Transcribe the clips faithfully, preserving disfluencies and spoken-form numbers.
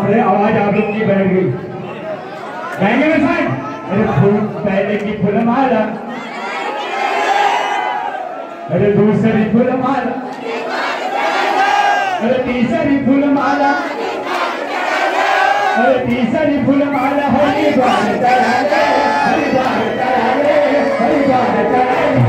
अरे आवाज आप लोग की बैठ गई। गाएंगे ना साहब? अरे फूल पहले की फूलमाला, अरे दूसरी फूलमाला, अरे तीसरी फूलमाला, अरे तीसरी फूलमाला हरिद्वार चला ले, हरिद्वार चला ले, हरिद्वार चला ले।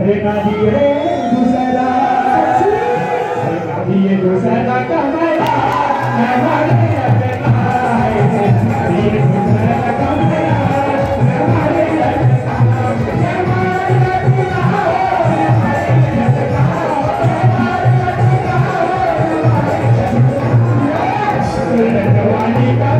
अरे ना दिए दूसरा, अरे ना दिए दूसरा कमाया, हमारे अपना है, दिए दूसरा कमाया, हमारे अपना, हमारे अपना, जवानी का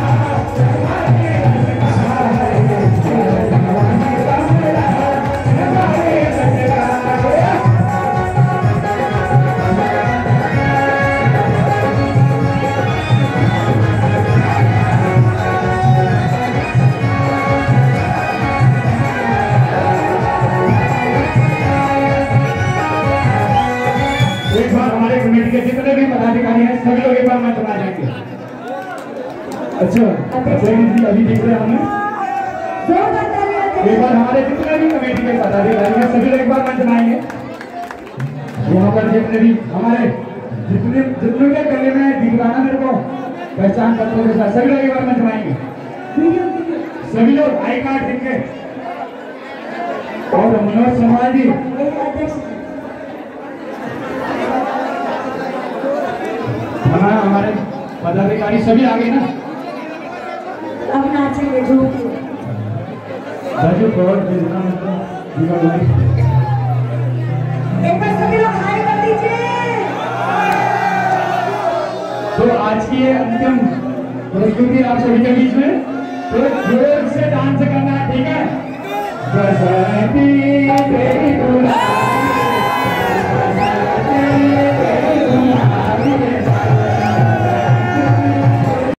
एक बार हमारे कमेटी के जितने भी पदाधिकारी हैं सभी लोग एक बार मंच बना जाएंगे। अच्छा अभी देख रहे हैं हमें, एक बार हमारे जितने भी कमेटी के पदाधिकारी हैं सभी लोग एक बार मंच बनाएंगे। यहाँ पर जितने भी हमारे जितने जितने के गले में दिखवाना मेरे को पहचान पत्रों के साथ सभी लोग एक बार मंच बनाएंगे। सभी लोग आई कार्ड देंगे। और मनोज समाज जी हमारा हमारे पदाधिकारी सभी आ गए ना। अब नाचेंगे झूठ राजू बहुत जितना मतलब एक बार सभी लोग हाय कर दीजिए। तो आज की ये अंतिम प्रस्तुति आप सभी के बीच में, तो जोर से डांस करना है, ठीक है? बसंती तेरी दुल्हन